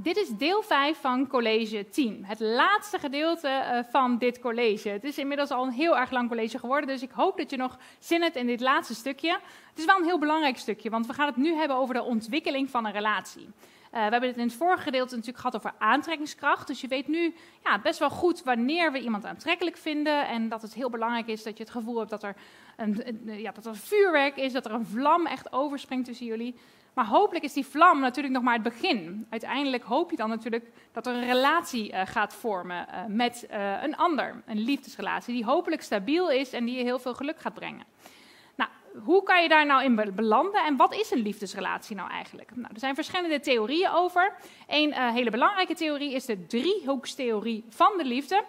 dit is deel 5 van college 10. Het laatste gedeelte van dit college. Het is inmiddels al een heel erg lang college geworden, dus ik hoop dat je nog zin hebt in dit laatste stukje. Het is wel een heel belangrijk stukje, want we gaan het nu hebben over de ontwikkeling van een relatie. We hebben het in het vorige gedeelte natuurlijk gehad over aantrekkingskracht. Dus je weet nu best wel goed wanneer we iemand aantrekkelijk vinden. En dat het heel belangrijk is dat je het gevoel hebt dat er een vuurwerk is, dat er een vlam echt overspringt tussen jullie. Maar hopelijk is die vlam natuurlijk nog maar het begin. Uiteindelijk hoop je dan natuurlijk dat er een relatie gaat vormen met een ander. Een liefdesrelatie die hopelijk stabiel is en die je heel veel geluk gaat brengen. Nou, hoe kan je daar nou in belanden en wat is een liefdesrelatie nou eigenlijk? Nou, er zijn verschillende theorieën over. Een hele belangrijke theorie is de driehoekstheorie van de liefde.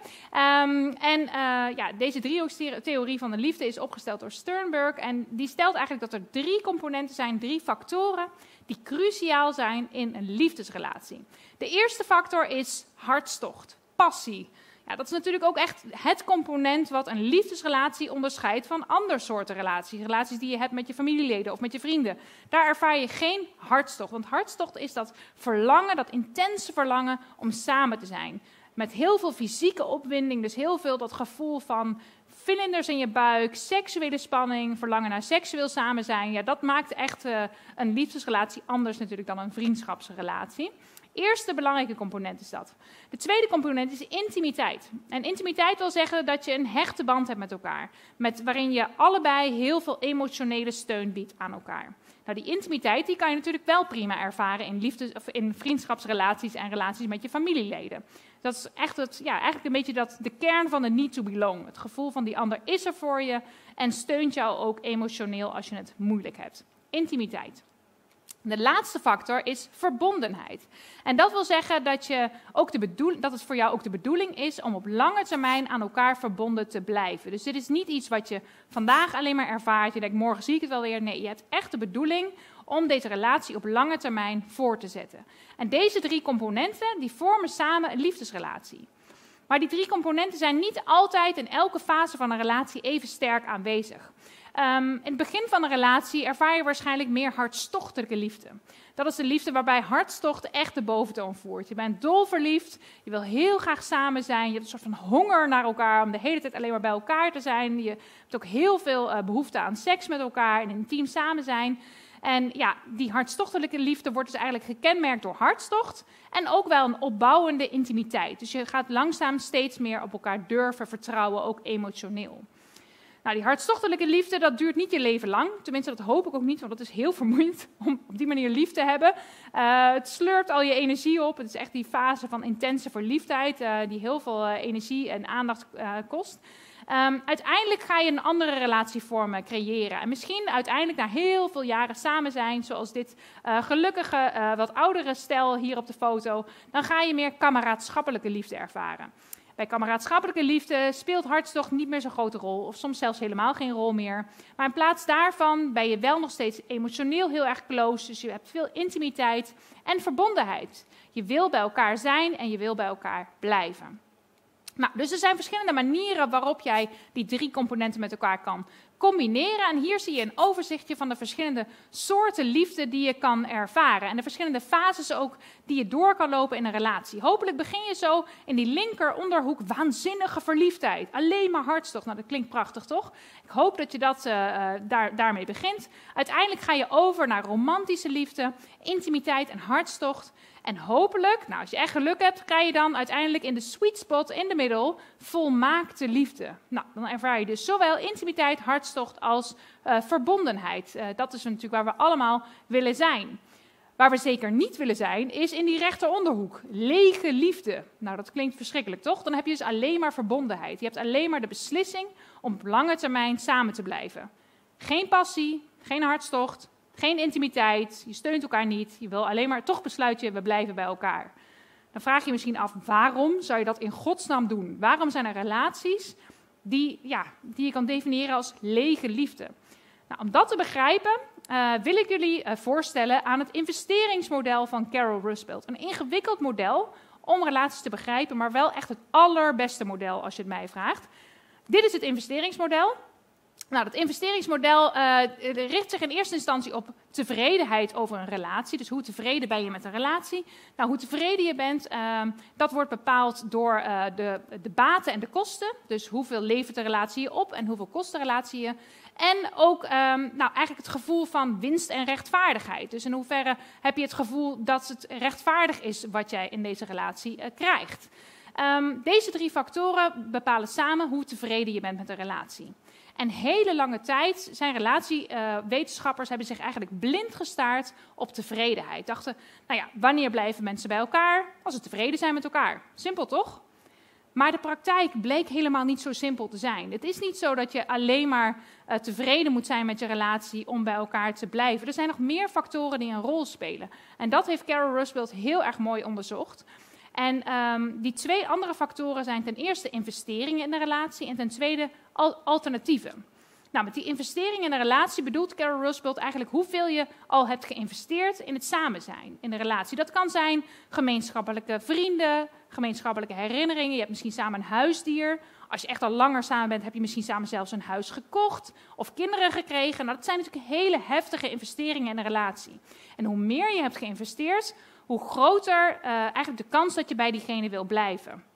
Deze driehoekstheorie van de liefde is opgesteld door Sternberg. En die stelt eigenlijk dat er 3 componenten zijn, 3 factoren die cruciaal zijn in een liefdesrelatie. De eerste factor is hartstocht, passie. Ja, dat is natuurlijk ook echt het component wat een liefdesrelatie onderscheidt van andere soorten relaties. Relaties die je hebt met je familieleden of met je vrienden. Daar ervaar je geen hartstocht. Want hartstocht is dat verlangen, dat intense verlangen om samen te zijn. Met heel veel fysieke opwinding, dus heel veel dat gevoel van vlinders in je buik, seksuele spanning, verlangen naar seksueel samen zijn. Ja, dat maakt echt een liefdesrelatie anders natuurlijk dan een vriendschapsrelatie. Eerste belangrijke component is dat. De tweede component is intimiteit. En intimiteit wil zeggen dat je een hechte band hebt met elkaar. Waarin je allebei heel veel emotionele steun biedt aan elkaar. Nou, die intimiteit die kan je natuurlijk wel prima ervaren in vriendschapsrelaties en relaties met je familieleden. Dat is echt eigenlijk een beetje de kern van de need to belong. Het gevoel van die ander is er voor je en steunt jou ook emotioneel als je het moeilijk hebt. Intimiteit. De laatste factor is verbondenheid. En dat wil zeggen dat het voor jou ook de bedoeling is om op lange termijn aan elkaar verbonden te blijven. Dus dit is niet iets wat je vandaag alleen maar ervaart. Je denkt, morgen zie ik het wel weer. Nee, je hebt echt de bedoeling om deze relatie op lange termijn voor te zetten. En deze 3 componenten die vormen samen een liefdesrelatie. Maar die 3 componenten zijn niet altijd in elke fase van een relatie even sterk aanwezig. In het begin van een relatie ervaar je waarschijnlijk meer hartstochtelijke liefde. Dat is de liefde waarbij hartstocht echt de boventoon voert. Je bent dolverliefd, je wil heel graag samen zijn, je hebt een soort van honger naar elkaar om de hele tijd alleen maar bij elkaar te zijn. Je hebt ook heel veel behoefte aan seks met elkaar en intiem samen zijn. En ja, die hartstochtelijke liefde wordt dus eigenlijk gekenmerkt door hartstocht en ook wel een opbouwende intimiteit. Dus je gaat langzaam steeds meer op elkaar durven vertrouwen, ook emotioneel. Nou, die hartstochtelijke liefde, dat duurt niet je leven lang. Tenminste, dat hoop ik ook niet, want dat is heel vermoeiend om op die manier lief te hebben. Het slurpt al je energie op. Het is echt die fase van intense verliefdheid die heel veel energie en aandacht kost. Uiteindelijk ga je een andere relatievorm creëren. En misschien uiteindelijk na heel veel jaren samen zijn, zoals dit gelukkige, wat oudere stel hier op de foto, dan ga je meer kameraadschappelijke liefde ervaren. Bij kameraadschappelijke liefde speelt hartstocht niet meer zo'n grote rol, of soms zelfs helemaal geen rol meer. Maar in plaats daarvan ben je wel nog steeds emotioneel heel erg close, dus je hebt veel intimiteit en verbondenheid. Je wil bij elkaar zijn en je wil bij elkaar blijven. Nou, dus er zijn verschillende manieren waarop jij die 3 componenten met elkaar kan combineren. En hier zie je een overzichtje van de verschillende soorten liefde die je kan ervaren. En de verschillende fases ook die je door kan lopen in een relatie. Hopelijk begin je zo in die linker onderhoek waanzinnige verliefdheid. Alleen maar hartstocht. Nou, dat klinkt prachtig, toch? Ik hoop dat je daarmee begint. Uiteindelijk ga je over naar romantische liefde, intimiteit en hartstocht. En hopelijk, nou, als je echt geluk hebt, krijg je dan uiteindelijk in de sweet spot in de middel volmaakte liefde. Nou, dan ervaar je dus zowel intimiteit, hartstocht als verbondenheid. Dat is natuurlijk waar we allemaal willen zijn. Waar we zeker niet willen zijn, is in die rechteronderhoek. Lege liefde. Nou, dat klinkt verschrikkelijk, toch? Dan heb je dus alleen maar verbondenheid. Je hebt alleen maar de beslissing om op lange termijn samen te blijven. Geen passie, geen hartstocht, geen intimiteit, je steunt elkaar niet. Je wil alleen maar, toch besluit je, we blijven bij elkaar. Dan vraag je misschien af, waarom zou je dat in godsnaam doen? Waarom zijn er relaties die je kan definiëren als lege liefde? Nou, om dat te begrijpen, wil ik jullie voorstellen aan het investeringsmodel van Carol Rusbelt. Een ingewikkeld model om relaties te begrijpen, maar wel echt het allerbeste model als je het mij vraagt. Dit is het investeringsmodel. Nou, dat investeringsmodel richt zich in eerste instantie op tevredenheid over een relatie. Dus hoe tevreden ben je met een relatie? Nou, hoe tevreden je bent, dat wordt bepaald door de baten en de kosten. Dus hoeveel levert de relatie je op en hoeveel kost de relatie je? En ook eigenlijk het gevoel van winst en rechtvaardigheid. Dus in hoeverre heb je het gevoel dat het rechtvaardig is wat jij in deze relatie krijgt? Deze 3 factoren bepalen samen hoe tevreden je bent met een relatie. En hele lange tijd zijn relatiewetenschappers hebben zich eigenlijk blind gestaard op tevredenheid. Dachten, nou ja, wanneer blijven mensen bij elkaar? Als ze tevreden zijn met elkaar. Simpel toch? Maar de praktijk bleek helemaal niet zo simpel te zijn. Het is niet zo dat je alleen maar tevreden moet zijn met je relatie om bij elkaar te blijven. Er zijn nog meer factoren die een rol spelen. En dat heeft Carol Rusbelt heel erg mooi onderzocht. En die 2 andere factoren zijn ten eerste investeringen in de relatie en ten tweede alternatieven. Nou, met die investeringen in een relatie bedoelt Carol Rusbelt eigenlijk hoeveel je al hebt geïnvesteerd in het samen zijn in de relatie. Dat kan zijn gemeenschappelijke vrienden, gemeenschappelijke herinneringen. Je hebt misschien samen een huisdier. Als je echt al langer samen bent, heb je misschien samen zelfs een huis gekocht of kinderen gekregen. Nou, dat zijn natuurlijk hele heftige investeringen in een relatie. En hoe meer je hebt geïnvesteerd, hoe groter eigenlijk de kans dat je bij diegene wil blijven.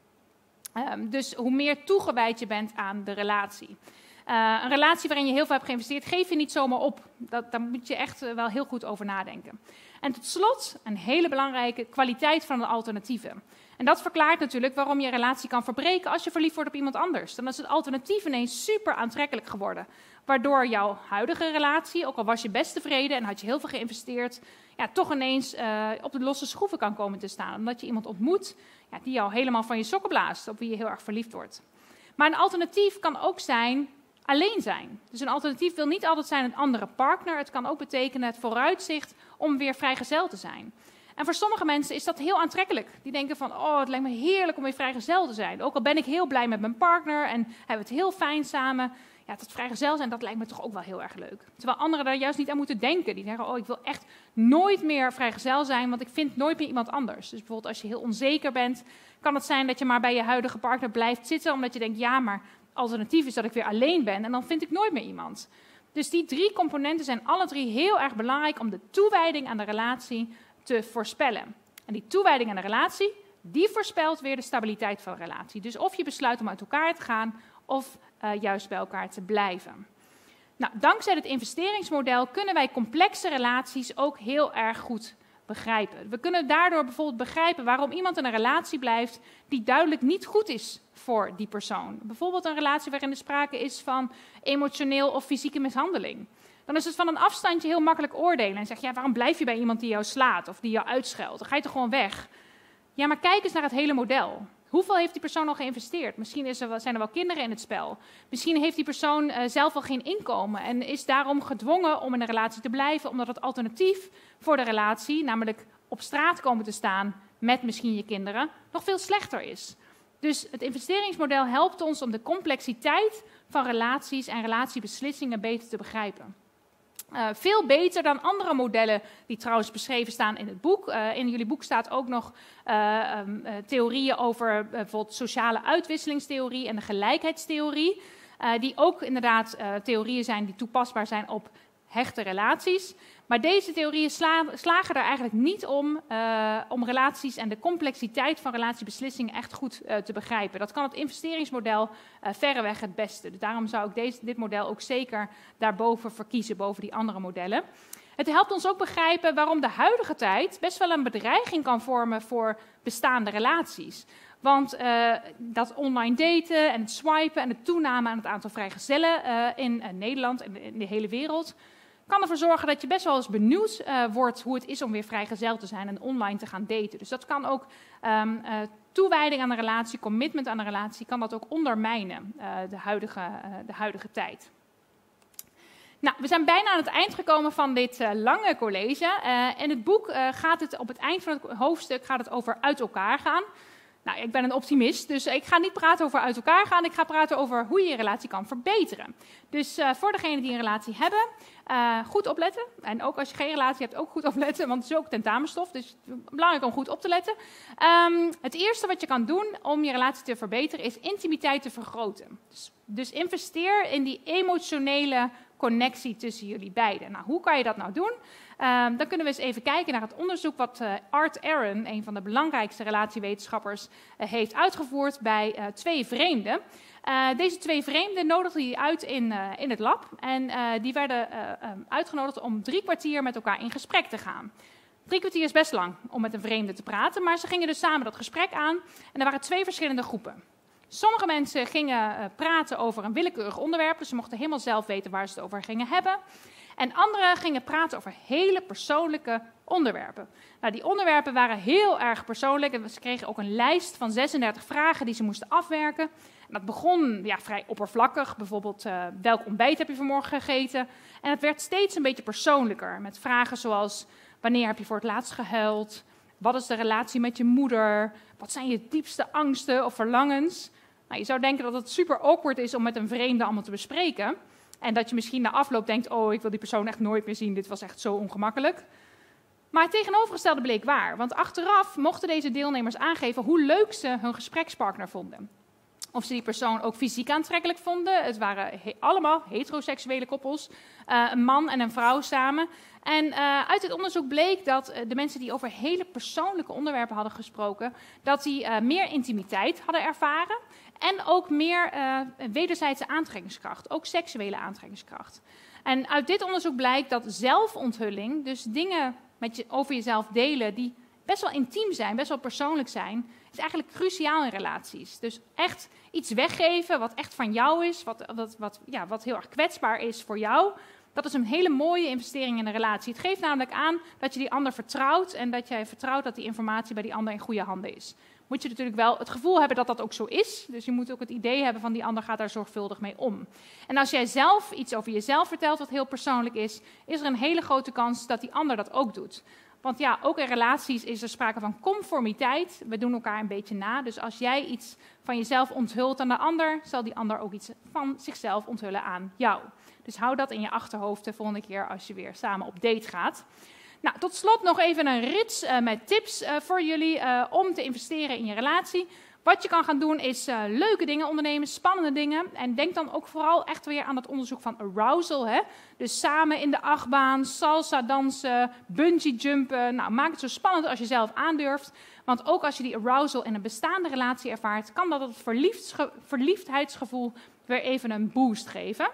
Dus hoe meer toegewijd je bent aan de relatie. Een relatie waarin je heel veel hebt geïnvesteerd, geef je niet zomaar op. Daar moet je echt wel heel goed over nadenken. En tot slot, een hele belangrijke, kwaliteit van de alternatieven. En dat verklaart natuurlijk waarom je relatie kan verbreken als je verliefd wordt op iemand anders. Dan is het alternatief ineens super aantrekkelijk geworden. Waardoor jouw huidige relatie, ook al was je best tevreden en had je heel veel geïnvesteerd, ja, toch ineens op de losse schroeven kan komen te staan. Omdat je iemand ontmoet die jou helemaal van je sokken blaast, op wie je heel erg verliefd wordt. Maar een alternatief kan ook zijn alleen zijn. Dus een alternatief wil niet altijd zijn een andere partner. Het kan ook betekenen het vooruitzicht om weer vrijgezel te zijn. En voor sommige mensen is dat heel aantrekkelijk. Die denken van, oh, het lijkt me heerlijk om weer vrijgezel te zijn. Ook al ben ik heel blij met mijn partner en hebben we het heel fijn samen. Ja, dat vrijgezel zijn, dat lijkt me toch ook wel heel erg leuk. Terwijl anderen daar juist niet aan moeten denken. Die zeggen, oh, ik wil echt nooit meer vrijgezel zijn, want ik vind nooit meer iemand anders. Dus bijvoorbeeld als je heel onzeker bent, kan het zijn dat je maar bij je huidige partner blijft zitten, omdat je denkt, ja, maar alternatief is dat ik weer alleen ben en dan vind ik nooit meer iemand. Dus die 3 componenten zijn alle 3 heel erg belangrijk om de toewijding aan de relatie te voorspellen. En die toewijding aan de relatie, die voorspelt weer de stabiliteit van de relatie. Dus of je besluit om uit elkaar te gaan of juist bij elkaar te blijven. Nou, dankzij het investeringsmodel kunnen wij complexe relaties ook heel erg goed begrijpen. We kunnen daardoor bijvoorbeeld begrijpen waarom iemand in een relatie blijft die duidelijk niet goed is voor die persoon. Bijvoorbeeld een relatie waarin er sprake is van emotioneel of fysieke mishandeling. Dan is het van een afstandje heel makkelijk oordelen en zeg je, ja, waarom blijf je bij iemand die jou slaat of die jou uitscheldt? Dan ga je toch gewoon weg. Ja, maar kijk eens naar het hele model. Hoeveel heeft die persoon al geïnvesteerd? Misschien zijn er wel kinderen in het spel. Misschien heeft die persoon zelf al geen inkomen en is daarom gedwongen om in een relatie te blijven, omdat het alternatief voor de relatie, namelijk op straat komen te staan met misschien je kinderen, nog veel slechter is. Dus het investeringsmodel helpt ons om de complexiteit van relaties en relatiebeslissingen beter te begrijpen. Veel beter dan andere modellen die trouwens beschreven staan in het boek. In jullie boek staat ook nog theorieën over bijvoorbeeld sociale uitwisselingstheorie en de gelijkheidstheorie. Die ook inderdaad theorieën zijn die toepasbaar zijn op hechte relaties. Maar deze theorieën slagen er eigenlijk niet om relaties en de complexiteit van relatiebeslissingen echt goed te begrijpen. Dat kan het investeringsmodel verreweg het beste. Dus daarom zou ik dit model ook zeker daarboven verkiezen, boven die andere modellen. Het helpt ons ook begrijpen waarom de huidige tijd best wel een bedreiging kan vormen voor bestaande relaties. Want dat online daten en het swipen en de toename aan het aantal vrijgezellen in Nederland en in de hele wereld kan ervoor zorgen dat je best wel eens benieuwd wordt hoe het is om weer vrijgezel te zijn en online te gaan daten. Dus dat kan ook toewijding aan de relatie, commitment aan de relatie, kan dat ook ondermijnen, de huidige tijd. Nou, we zijn bijna aan het eind gekomen van dit lange college. In het boek gaat het op het eind van het hoofdstuk over uit elkaar gaan. Nou, ik ben een optimist, dus ik ga niet praten over uit elkaar gaan. Ik ga praten over hoe je je relatie kan verbeteren. Dus voor degenen die een relatie hebben, goed opletten. En ook als je geen relatie hebt, ook goed opletten, want het is ook tentamenstof. Dus het is belangrijk om goed op te letten. Het eerste wat je kan doen om je relatie te verbeteren, is intimiteit te vergroten. Dus Dus investeer in die emotionele connectie tussen jullie beiden. Nou, hoe kan je dat nou doen? Dan kunnen we eens even kijken naar het onderzoek wat Art Aron, een van de belangrijkste relatiewetenschappers, heeft uitgevoerd bij 2 vreemden. Deze 2 vreemden nodigde hij uit in het lab en die werden uitgenodigd om 3 kwartier met elkaar in gesprek te gaan. 3 kwartier is best lang om met een vreemde te praten, maar ze gingen dus samen dat gesprek aan en er waren 2 verschillende groepen. Sommige mensen gingen praten over een willekeurig onderwerp, dus ze mochten helemaal zelf weten waar ze het over gingen hebben. En anderen gingen praten over hele persoonlijke onderwerpen. Nou, die onderwerpen waren heel erg persoonlijk en ze kregen ook een lijst van 36 vragen die ze moesten afwerken. En dat begon vrij oppervlakkig, bijvoorbeeld welk ontbijt heb je vanmorgen gegeten? En het werd steeds een beetje persoonlijker, met vragen zoals wanneer heb je voor het laatst gehuild? Wat is de relatie met je moeder? Wat zijn je diepste angsten of verlangens? Nou, je zou denken dat het super awkward is om met een vreemde allemaal te bespreken. En dat je misschien na afloop denkt, oh, ik wil die persoon echt nooit meer zien, dit was echt zo ongemakkelijk. Maar het tegenovergestelde bleek waar, want achteraf mochten deze deelnemers aangeven hoe leuk ze hun gesprekspartner vonden. Of ze die persoon ook fysiek aantrekkelijk vonden. Het waren allemaal heteroseksuele koppels, een man en een vrouw samen. En uit het onderzoek bleek dat de mensen die over hele persoonlijke onderwerpen hadden gesproken, dat die meer intimiteit hadden ervaren en ook meer wederzijdse aantrekkingskracht, ook seksuele aantrekkingskracht. En uit dit onderzoek blijkt dat zelfonthulling, dus dingen over jezelf delen die best wel intiem zijn, best wel persoonlijk zijn, is eigenlijk cruciaal in relaties. Dus echt iets weggeven wat echt van jou is, wat heel erg kwetsbaar is voor jou, dat is een hele mooie investering in een relatie. Het geeft namelijk aan dat je die ander vertrouwt en dat jij vertrouwt dat die informatie bij die ander in goede handen is. Moet je natuurlijk wel het gevoel hebben dat dat ook zo is. Dus je moet ook het idee hebben van die ander gaat daar zorgvuldig mee om. En als jij zelf iets over jezelf vertelt wat heel persoonlijk is, is er een hele grote kans dat die ander dat ook doet. Want ja, ook in relaties is er sprake van conformiteit. We doen elkaar een beetje na. Dus als jij iets van jezelf onthult aan de ander, zal die ander ook iets van zichzelf onthullen aan jou. Dus hou dat in je achterhoofd de volgende keer als je weer samen op date gaat. Nou, tot slot nog even een rits met tips voor jullie om te investeren in je relatie. Wat je kan gaan doen is leuke dingen ondernemen, spannende dingen. En denk dan ook vooral echt weer aan het onderzoek van arousal. Hè? Dus samen in de achtbaan, salsa dansen, bungee jumpen. Nou, maak het zo spannend als je zelf aandurft. Want ook als je die arousal in een bestaande relatie ervaart, kan dat het verliefdheidsgevoel weer even een boost geven.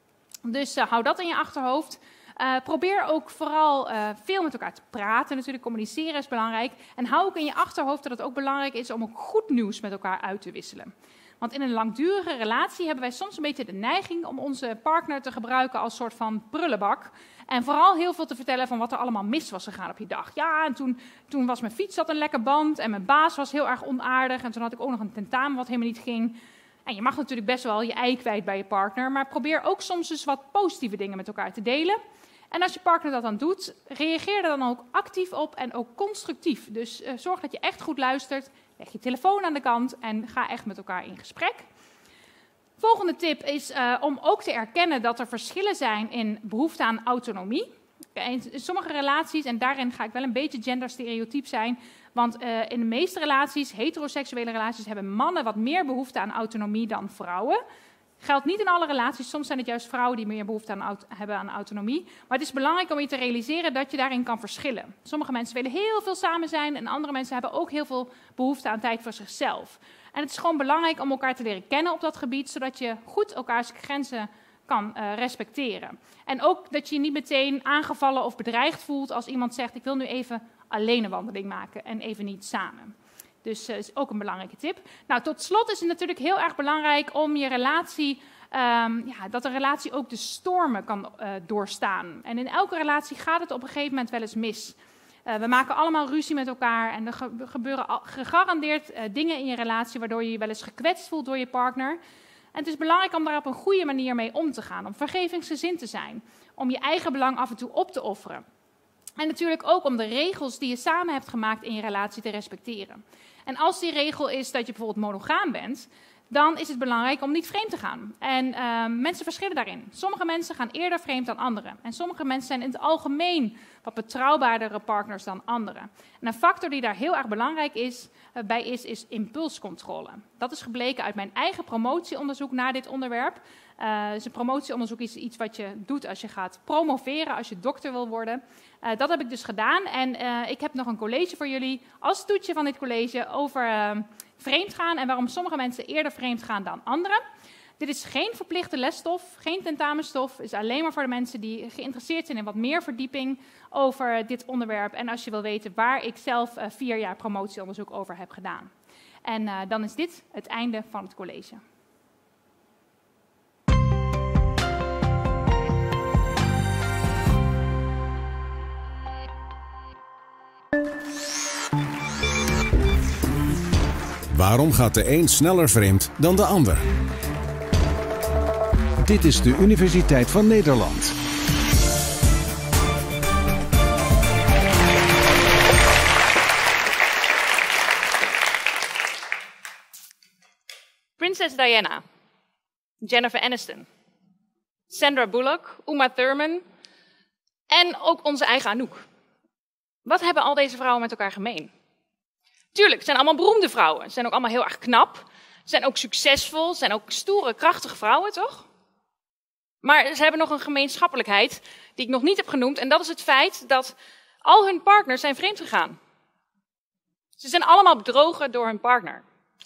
Dus hou dat in je achterhoofd. Probeer ook vooral veel met elkaar te praten. Natuurlijk, communiceren is belangrijk. En hou ook in je achterhoofd dat het ook belangrijk is om ook goed nieuws met elkaar uit te wisselen. Want in een langdurige relatie hebben wij soms een beetje de neiging om onze partner te gebruiken als soort van prullenbak. En vooral heel veel te vertellen van wat er allemaal mis was gegaan op je dag. Ja, en toen was mijn fiets had een lekker band en mijn baas was heel erg onaardig. En toen had ik ook nog een tentamen wat helemaal niet ging. En je mag natuurlijk best wel je ei kwijt bij je partner, maar probeer ook soms eens wat positieve dingen met elkaar te delen. En als je partner dat dan doet, reageer er dan ook actief op en ook constructief. Dus zorg dat je echt goed luistert, leg je telefoon aan de kant en ga echt met elkaar in gesprek. Volgende tip is om ook te erkennen dat er verschillen zijn in behoefte aan autonomie. In sommige relaties, en daarin ga ik wel een beetje genderstereotyp zijn, want in de meeste relaties, heteroseksuele relaties, hebben mannen wat meer behoefte aan autonomie dan vrouwen. Geldt niet in alle relaties, soms zijn het juist vrouwen die meer behoefte hebben aan autonomie. Maar het is belangrijk om je te realiseren dat je daarin kan verschillen. Sommige mensen willen heel veel samen zijn en andere mensen hebben ook heel veel behoefte aan tijd voor zichzelf. En het is gewoon belangrijk om elkaar te leren kennen op dat gebied, zodat je goed elkaars grenzen kan respecteren. En ook dat je je niet meteen aangevallen of bedreigd voelt als iemand zegt, ik wil nu even alleen een wandeling maken en even niet samen. Dus dat is ook een belangrijke tip. Nou, tot slot is het natuurlijk heel erg belangrijk om je relatie, dat de relatie ook de stormen kan doorstaan. En in elke relatie gaat het op een gegeven moment wel eens mis. We maken allemaal ruzie met elkaar en er gebeuren gegarandeerd dingen in je relatie waardoor je je wel eens gekwetst voelt door je partner. En het is belangrijk om daar op een goede manier mee om te gaan, om vergevingsgezind te zijn, om je eigen belang af en toe op te offeren. En natuurlijk ook om de regels die je samen hebt gemaakt in je relatie te respecteren. En als die regel is dat je bijvoorbeeld monogaam bent, dan is het belangrijk om niet vreemd te gaan. En mensen verschillen daarin. Sommige mensen gaan eerder vreemd dan anderen. En sommige mensen zijn in het algemeen wat betrouwbaardere partners dan anderen. En een factor die daar heel erg belangrijk is impulscontrole. Dat is gebleken uit mijn eigen promotieonderzoek naar dit onderwerp. Dus een promotieonderzoek is iets wat je doet als je gaat promoveren, als je dokter wil worden. Dat heb ik dus gedaan en ik heb nog een college voor jullie als toetje van dit college over vreemdgaan en waarom sommige mensen eerder vreemd gaan dan anderen. Dit is geen verplichte lesstof, geen tentamenstof. Het is alleen maar voor de mensen die geïnteresseerd zijn in wat meer verdieping over dit onderwerp. En als je wil weten waar ik zelf 4 jaar promotieonderzoek over heb gedaan. En dan is dit het einde van het college. Waarom gaat de een sneller vreemd dan de ander? Dit is de Universiteit van Nederland. Prinses Diana, Jennifer Aniston, Sandra Bullock, Uma Thurman en ook onze eigen Anouk. Wat hebben al deze vrouwen met elkaar gemeen? Tuurlijk, het zijn allemaal beroemde vrouwen. Ze zijn ook allemaal heel erg knap. Ze zijn ook succesvol. Ze zijn ook stoere, krachtige vrouwen, toch? Maar ze hebben nog een gemeenschappelijkheid die ik nog niet heb genoemd. En dat is het feit dat al hun partners zijn vreemd gegaan. Ze zijn allemaal bedrogen door hun partner.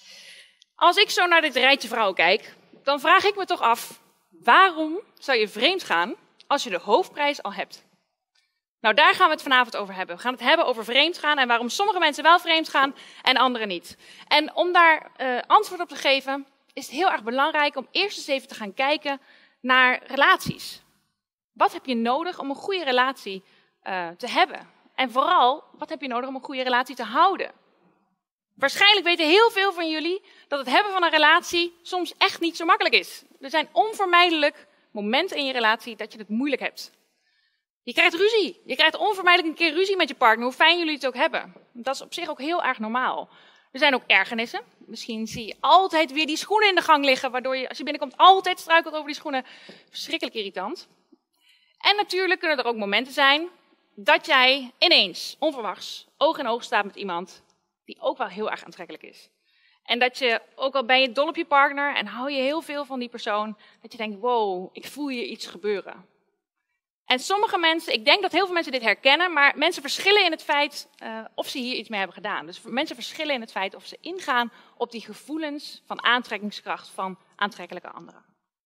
Als ik zo naar dit rijtje vrouwen kijk, dan vraag ik me toch af, waarom zou je vreemd gaan als je de hoofdprijs al hebt? Nou, daar gaan we het vanavond over hebben. We gaan het hebben over vreemdgaan en waarom sommige mensen wel vreemd gaan en anderen niet. En om daar antwoord op te geven, is het heel erg belangrijk om eerst eens even te gaan kijken naar relaties. Wat heb je nodig om een goede relatie te hebben? En vooral, wat heb je nodig om een goede relatie te houden? Waarschijnlijk weten heel veel van jullie dat het hebben van een relatie soms echt niet zo makkelijk is. Er zijn onvermijdelijk momenten in je relatie dat je het moeilijk hebt. Je krijgt ruzie. Je krijgt onvermijdelijk een keer ruzie met je partner, hoe fijn jullie het ook hebben. Dat is op zich ook heel erg normaal. Er zijn ook ergernissen. Misschien zie je altijd weer die schoenen in de gang liggen, waardoor je, als je binnenkomt, altijd struikelt over die schoenen. Verschrikkelijk irritant. En natuurlijk kunnen er ook momenten zijn dat jij ineens, onverwachts, oog in oog staat met iemand die ook wel heel erg aantrekkelijk is. En dat je, ook al ben je dol op je partner en hou je heel veel van die persoon, dat je denkt, wow, ik voel hier iets gebeuren. En sommige mensen, ik denk dat heel veel mensen dit herkennen, maar mensen verschillen in het feit of ze hier iets mee hebben gedaan. Dus mensen verschillen in het feit of ze ingaan op die gevoelens van aantrekkingskracht van aantrekkelijke anderen.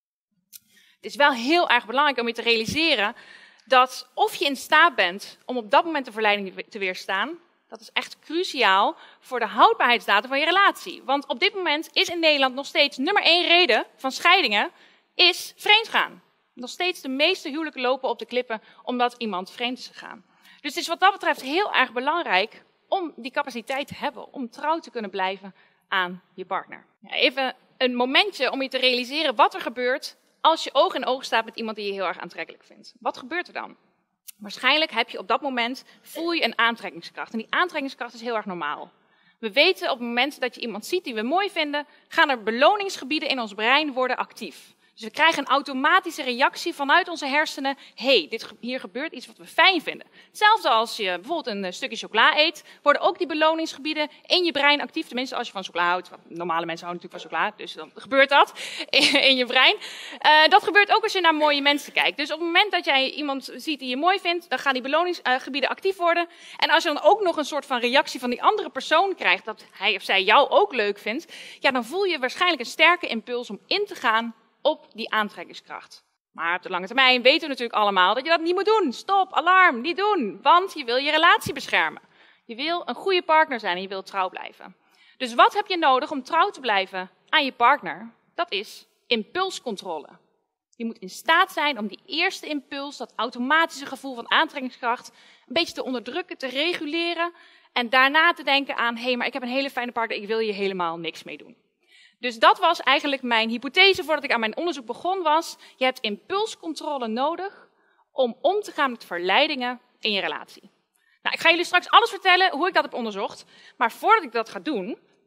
Het is wel heel erg belangrijk om je te realiseren dat of je in staat bent om op dat moment de verleiding te weerstaan, dat is echt cruciaal voor de houdbaarheidsdatum van je relatie. Want op dit moment is in Nederland nog steeds nummer 1 reden van scheidingen, is vreemdgaan. Nog steeds de meeste huwelijken lopen op de klippen omdat iemand vreemd is gegaan. Dus het is wat dat betreft heel erg belangrijk om die capaciteit te hebben, om trouw te kunnen blijven aan je partner. Ja, even een momentje om je te realiseren wat er gebeurt als je oog in oog staat met iemand die je heel erg aantrekkelijk vindt. Wat gebeurt er dan? Waarschijnlijk heb je op dat moment, voel je een aantrekkingskracht. En die aantrekkingskracht is heel erg normaal. We weten op het moment dat je iemand ziet die we mooi vinden, gaan er beloningsgebieden in ons brein worden actief. Dus we krijgen een automatische reactie vanuit onze hersenen. Hier gebeurt iets wat we fijn vinden. Hetzelfde als je bijvoorbeeld een stukje chocola eet, worden ook die beloningsgebieden in je brein actief. Tenminste, als je van chocola houdt. Normale mensen houden natuurlijk van chocola, dus dan gebeurt dat in je brein. Dat gebeurt ook als je naar mooie mensen kijkt. Dus op het moment dat jij iemand ziet die je mooi vindt, dan gaan die beloningsgebieden actief worden. En als je dan ook nog een soort van reactie van die andere persoon krijgt, dat hij of zij jou ook leuk vindt, ja, dan voel je waarschijnlijk een sterke impuls om in te gaan op die aantrekkingskracht. Maar op de lange termijn weten we natuurlijk allemaal dat je dat niet moet doen. Stop, alarm, niet doen. Want je wil je relatie beschermen. Je wil een goede partner zijn en je wil trouw blijven. Dus wat heb je nodig om trouw te blijven aan je partner? Dat is impulscontrole. Je moet in staat zijn om die eerste impuls, dat automatische gevoel van aantrekkingskracht, een beetje te onderdrukken, te reguleren. En daarna te denken aan, hé, maar ik heb een hele fijne partner, ik wil hier helemaal niks mee doen. Dus dat was eigenlijk mijn hypothese voordat ik aan mijn onderzoek begon was. Je hebt impulscontrole nodig om te gaan met verleidingen in je relatie. Nou, ik ga jullie straks alles vertellen hoe ik dat heb onderzocht. Maar voordat ik dat ga doen,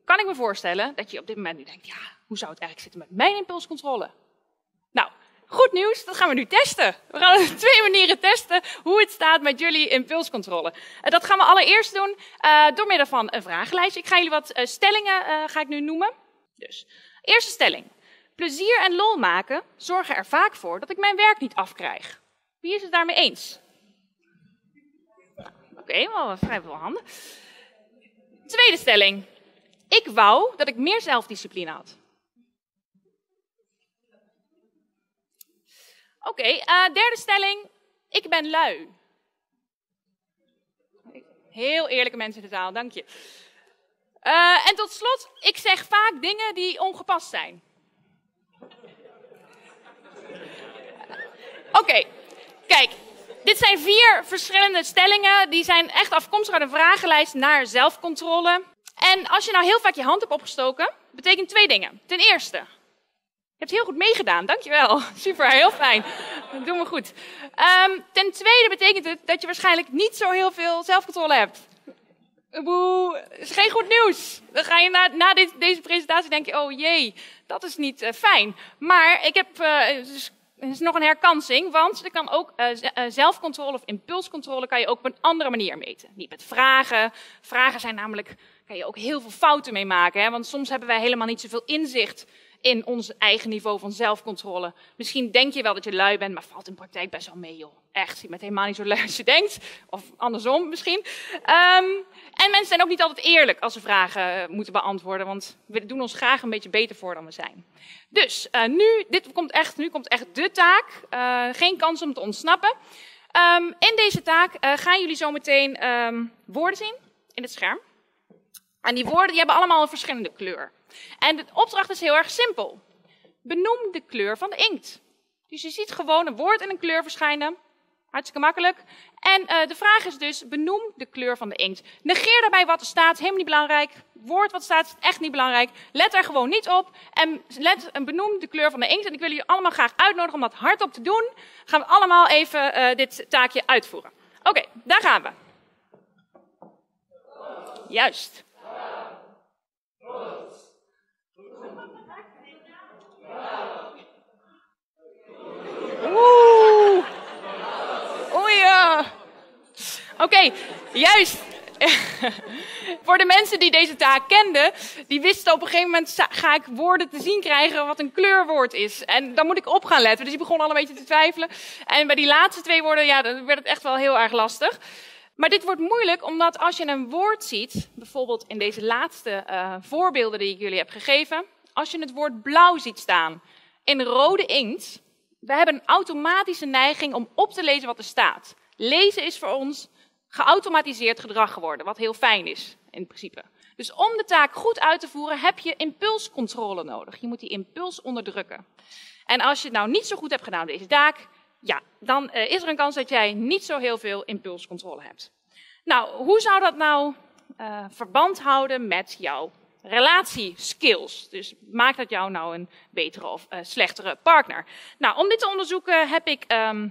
kan ik me voorstellen dat je op dit moment nu denkt, ja, hoe zou het eigenlijk zitten met mijn impulscontrole? Nou, goed nieuws, dat gaan we nu testen. We gaan op 2 manieren testen hoe het staat met jullie impulscontrole. Dat gaan we allereerst doen door middel van een vragenlijst. Ik ga jullie wat stellingen ga ik nu noemen. Dus, eerste stelling. Plezier en lol maken zorgen er vaak voor dat ik mijn werk niet afkrijg. Wie is het daarmee eens? Oké, wel vrijwel handig. Tweede stelling. Ik wou dat ik meer zelfdiscipline had. Oké, derde stelling. Ik ben lui. Heel eerlijke mensen in de zaal, dank je. En tot slot, ik zeg vaak dingen die ongepast zijn. Oké, kijk. Dit zijn 4 verschillende stellingen. Die zijn echt afkomstig uit een vragenlijst naar zelfcontrole. En als je nou heel vaak je hand hebt opgestoken, betekent 2 dingen. Ten eerste, je hebt heel goed meegedaan, dankjewel. Super, heel fijn. Dat doen we goed. Ten tweede betekent het dat je waarschijnlijk niet zo heel veel zelfcontrole hebt. Boe, is geen goed nieuws. Dan ga je na deze presentatie denken, oh jee, dat is niet fijn. Maar ik heb... Er is nog een herkansing, want er kan ook zelfcontrole of impulscontrole kan je ook op een andere manier meten. Niet met vragen. Vragen zijn namelijk, kan je ook heel veel fouten mee maken. Hè? Want soms hebben wij helemaal niet zoveel inzicht in ons eigen niveau van zelfcontrole. Misschien denk je wel dat je lui bent, maar valt in praktijk best wel mee, joh. Echt, je bent helemaal niet zo lui als je denkt. Of andersom misschien. En mensen zijn ook niet altijd eerlijk als ze vragen moeten beantwoorden, want we doen ons graag een beetje beter voor dan we zijn. Dus nu komt echt de taak. Geen kans om te ontsnappen. In deze taak gaan jullie zo meteen woorden zien in het scherm. En die woorden die hebben allemaal een verschillende kleur. En de opdracht is heel erg simpel. Benoem de kleur van de inkt. Dus je ziet gewoon een woord in een kleur verschijnen. Hartstikke makkelijk. En de vraag is dus, benoem de kleur van de inkt. Negeer daarbij wat er staat, helemaal niet belangrijk. Woord wat staat, is echt niet belangrijk. Let er gewoon niet op. En benoem de kleur van de inkt. En ik wil jullie allemaal graag uitnodigen om dat hardop te doen. Gaan we allemaal even dit taakje uitvoeren. Oké, daar gaan we. Juist. Oeh. Oei. Oké, juist. Voor de mensen die deze taak kenden, die wisten op een gegeven moment ga ik woorden te zien krijgen wat een kleurwoord is. En dan moet ik op gaan letten. Dus die begonnen al een beetje te twijfelen. En bij die laatste 2 woorden, ja, dan werd het echt wel heel erg lastig. Maar dit wordt moeilijk, omdat als je een woord ziet, bijvoorbeeld in deze laatste voorbeelden die ik jullie heb gegeven, als je het woord blauw ziet staan in rode inkt, we hebben een automatische neiging om op te lezen wat er staat. Lezen is voor ons geautomatiseerd gedrag geworden, wat heel fijn is in principe. Dus om de taak goed uit te voeren heb je impulscontrole nodig. Je moet die impuls onderdrukken. En als je het nou niet zo goed hebt gedaan deze taak, ja, dan is er een kans dat jij niet zo heel veel impulscontrole hebt. Nou, hoe zou dat nou verband houden met jouw relatieskills? Dus maakt dat jou nou een betere of slechtere partner? Nou, om dit te onderzoeken heb ik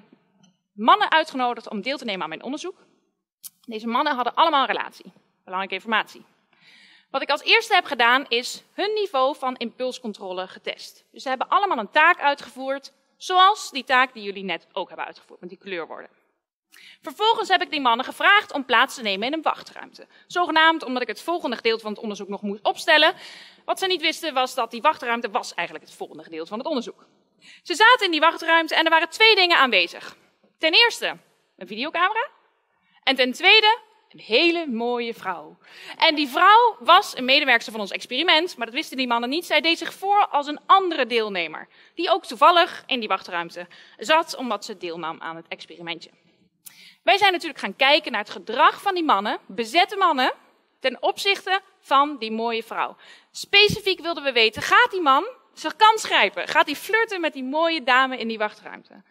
mannen uitgenodigd om deel te nemen aan mijn onderzoek. Deze mannen hadden allemaal een relatie. Belangrijke informatie. Wat ik als eerste heb gedaan is hun niveau van impulscontrole getest. Dus ze hebben allemaal een taak uitgevoerd, zoals die taak die jullie net ook hebben uitgevoerd met die kleurwoorden. Vervolgens heb ik die mannen gevraagd om plaats te nemen in een wachtruimte. Zogenaamd omdat ik het volgende gedeelte van het onderzoek nog moest opstellen. Wat ze niet wisten was dat die wachtruimte was eigenlijk het volgende gedeelte van het onderzoek. Ze zaten in die wachtruimte en er waren 2 dingen aanwezig. Ten eerste een videocamera en ten tweede een hele mooie vrouw. En die vrouw was een medewerkster van ons experiment, maar dat wisten die mannen niet. Zij deed zich voor als een andere deelnemer, die ook toevallig in die wachtruimte zat, omdat ze deelnam aan het experimentje. Wij zijn natuurlijk gaan kijken naar het gedrag van die mannen, bezette mannen, ten opzichte van die mooie vrouw. Specifiek wilden we weten, gaat die man zijn kans grijpen? Gaat hij flirten met die mooie dame in die wachtruimte?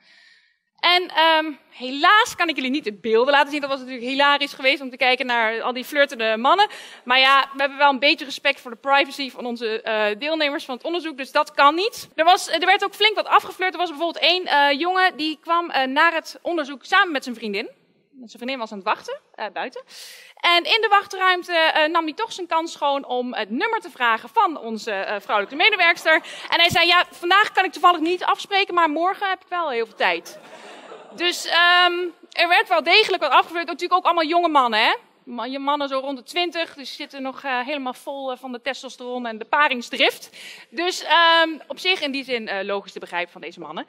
En helaas kan ik jullie niet de beelden laten zien. Dat was natuurlijk hilarisch geweest om te kijken naar al die flirtende mannen. Maar ja, we hebben wel een beetje respect voor de privacy van onze deelnemers van het onderzoek. Dus dat kan niet. Er werd ook flink wat afgeflirt. Er was bijvoorbeeld 1 jongen die kwam naar het onderzoek samen met zijn vriendin. Zijn vriendin was aan het wachten, buiten. En in de wachtruimte nam hij toch zijn kans schoon om het nummer te vragen van onze vrouwelijke medewerkster. En hij zei, ja, vandaag kan ik toevallig niet afspreken, maar morgen heb ik wel heel veel tijd. Dus er werd wel degelijk wat afgevuld. Natuurlijk ook allemaal jonge mannen, hè? Je mannen zo rond de 20, dus zitten nog helemaal vol van de testosteron en de paringsdrift. Dus op zich in die zin logisch te begrijpen van deze mannen.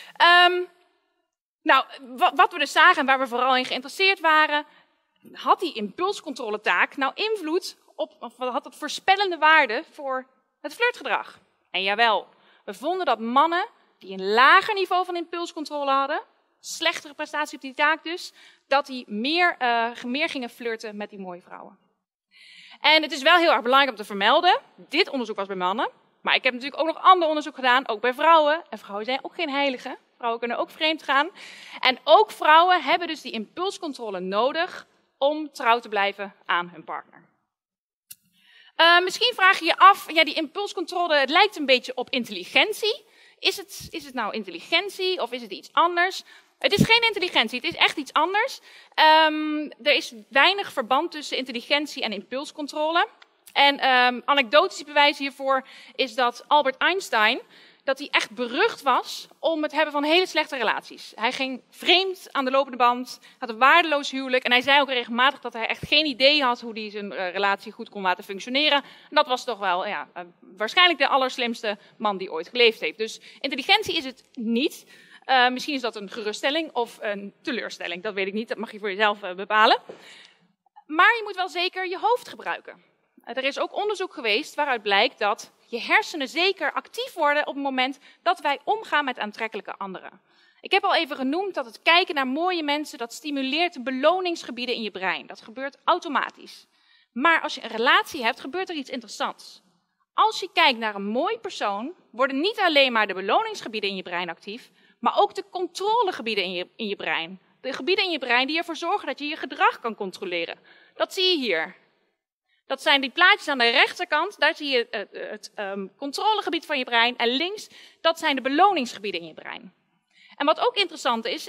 Nou, wat we dus zagen en waar we vooral in geïnteresseerd waren, had die impulscontroletaak nou invloed op, of had het voorspellende waarde voor het flirtgedrag? En jawel, we vonden dat mannen die een lager niveau van impulscontrole hadden, slechtere prestatie op die taak dus, dat die meer gingen flirten met die mooie vrouwen. En het is wel heel erg belangrijk om te vermelden, dit onderzoek was bij mannen, maar ik heb natuurlijk ook nog ander onderzoek gedaan, ook bij vrouwen. En vrouwen zijn ook geen heiligen, vrouwen kunnen ook vreemd gaan. En ook vrouwen hebben dus die impulscontrole nodig om trouw te blijven aan hun partner. Misschien vraag je je af, ja, die impulscontrole, het lijkt een beetje op intelligentie. Is het nou intelligentie of is het iets anders? Het is geen intelligentie, het is echt iets anders. Er is weinig verband tussen intelligentie en impulscontrole. En anekdotisch bewijs hiervoor is dat Albert Einstein, dat hij echt berucht was om het hebben van hele slechte relaties. Hij ging vreemd aan de lopende band, had een waardeloos huwelijk. En hij zei ook regelmatig dat hij echt geen idee had hoe hij zijn relatie goed kon laten functioneren. En dat was toch wel waarschijnlijk de allerslimste man die ooit geleefd heeft. Dus intelligentie is het niet. Misschien is dat een geruststelling of een teleurstelling. Dat weet ik niet, dat mag je voor jezelf bepalen. Maar je moet wel zeker je hoofd gebruiken. Er is ook onderzoek geweest waaruit blijkt dat je hersenen zeker actief worden op het moment dat wij omgaan met aantrekkelijke anderen. Ik heb al even genoemd dat het kijken naar mooie mensen, dat stimuleert de beloningsgebieden in je brein. Dat gebeurt automatisch. Maar als je een relatie hebt, gebeurt er iets interessants. Als je kijkt naar een mooi persoon, worden niet alleen maar de beloningsgebieden in je brein actief, maar ook de controlegebieden in je brein. De gebieden in je brein die ervoor zorgen dat je je gedrag kan controleren. Dat zie je hier. Dat zijn die plaatjes aan de rechterkant, daar zie je het controlegebied van je brein. En links, dat zijn de beloningsgebieden in je brein. En wat ook interessant is,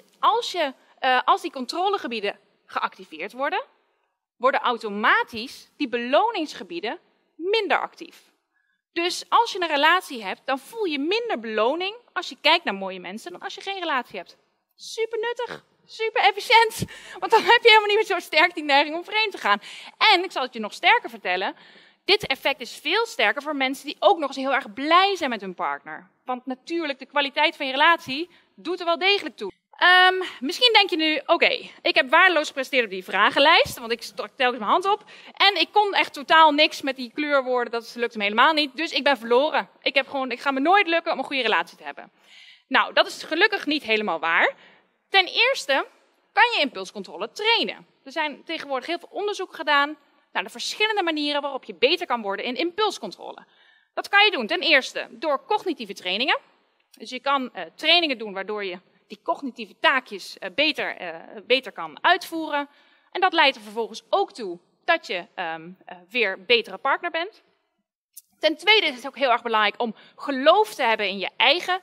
als die controlegebieden geactiveerd worden, worden automatisch die beloningsgebieden minder actief. Dus als je een relatie hebt, dan voel je minder beloning als je kijkt naar mooie mensen dan als je geen relatie hebt. Super nuttig. Super efficiënt, want dan heb je helemaal niet meer zo sterk die neiging om vreemd te gaan. En ik zal het je nog sterker vertellen, dit effect is veel sterker voor mensen die ook nog eens heel erg blij zijn met hun partner. Want natuurlijk, de kwaliteit van je relatie doet er wel degelijk toe. Misschien denk je nu, oké, ik heb waardeloos gepresteerd op die vragenlijst, want ik stak telkens mijn hand op. En ik kon echt totaal niks met die kleurwoorden, dat lukt me helemaal niet. Dus ik ben verloren. Ik ga me nooit lukken om een goede relatie te hebben. Nou, dat is gelukkig niet helemaal waar. Ten eerste kan je impulscontrole trainen. Er zijn tegenwoordig heel veel onderzoek gedaan naar de verschillende manieren waarop je beter kan worden in impulscontrole. Dat kan je doen ten eerste door cognitieve trainingen. Dus je kan trainingen doen waardoor je die cognitieve taakjes beter kan uitvoeren. En dat leidt er vervolgens ook toe dat je weer betere partner bent. Ten tweede is het ook heel erg belangrijk om geloof te hebben in je eigen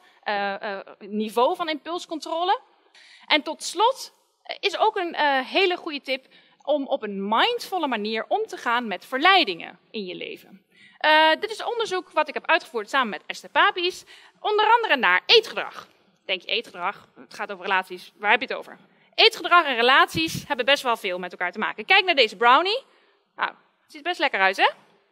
niveau van impulscontrole. En tot slot is ook een hele goede tip om op een mindvolle manier om te gaan met verleidingen in je leven. Dit is onderzoek wat ik heb uitgevoerd samen met Esther Papies, onder andere naar eetgedrag. Denk je eetgedrag, het gaat over relaties, waar heb je het over? Eetgedrag en relaties hebben best wel veel met elkaar te maken. Kijk naar deze brownie. Nou, het ziet best lekker uit, hè?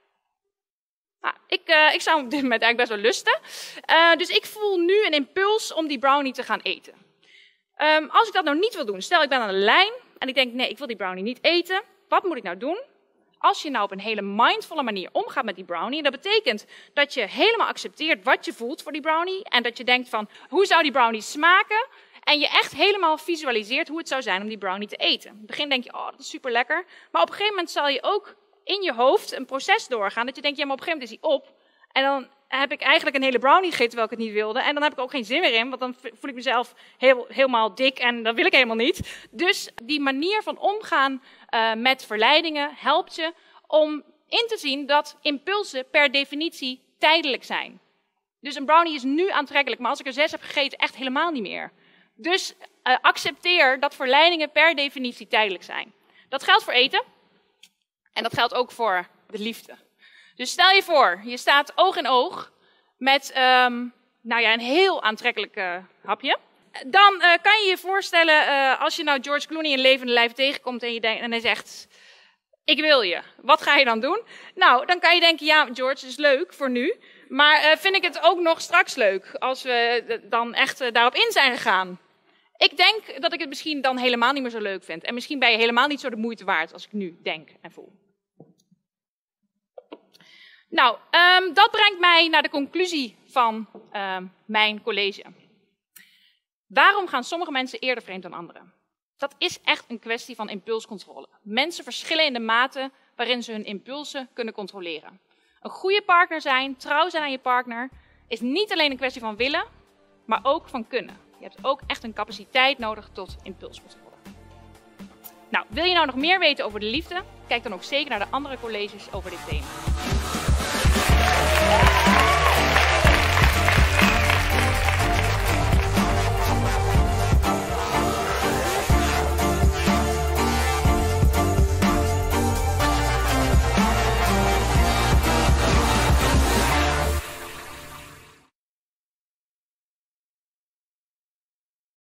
Nou, ik zou op dit moment eigenlijk best wel lusten. Dus ik voel nu een impuls om die brownie te gaan eten. Als ik dat nou niet wil doen, stel ik ben aan de lijn en ik denk, nee, ik wil die brownie niet eten. Wat moet ik nou doen? Als je nou op een hele mindvolle manier omgaat met die brownie, dat betekent dat je helemaal accepteert wat je voelt voor die brownie en dat je denkt van, hoe zou die brownie smaken? En je echt helemaal visualiseert hoe het zou zijn om die brownie te eten. In het begin denk je, oh, dat is super lekker. Maar op een gegeven moment zal je ook in je hoofd een proces doorgaan dat je denkt, ja, maar op een gegeven moment is hij op. En dan heb ik eigenlijk een hele brownie gegeten terwijl ik het niet wilde. En dan heb ik ook geen zin meer in, want dan voel ik mezelf helemaal dik en dat wil ik helemaal niet. Dus die manier van omgaan met verleidingen helpt je om in te zien dat impulsen per definitie tijdelijk zijn. Dus een brownie is nu aantrekkelijk, maar als ik er 6 heb gegeten, echt helemaal niet meer. Dus accepteer dat verleidingen per definitie tijdelijk zijn. Dat geldt voor eten en dat geldt ook voor de liefde. Dus stel je voor, je staat oog in oog met een heel aantrekkelijk hapje. Dan kan je je voorstellen, als je nou George Clooney in levende lijf tegenkomt en hij zegt, ik wil je. Wat ga je dan doen? Nou, dan kan je denken, ja George, is leuk voor nu. Maar vind ik het ook nog straks leuk als we dan echt daarop in zijn gegaan? Ik denk dat ik het misschien dan helemaal niet meer zo leuk vind. En misschien ben je helemaal niet zo de moeite waard als ik nu denk en voel. Nou, dat brengt mij naar de conclusie van mijn college. Waarom gaan sommige mensen eerder vreemd dan anderen? Dat is echt een kwestie van impulscontrole. Mensen verschillen in de mate waarin ze hun impulsen kunnen controleren. Een goede partner zijn, trouw zijn aan je partner, is niet alleen een kwestie van willen, maar ook van kunnen. Je hebt ook echt een capaciteit nodig tot impulscontrole. Nou, wil je nou nog meer weten over de liefde? Kijk dan ook zeker naar de andere colleges over dit thema.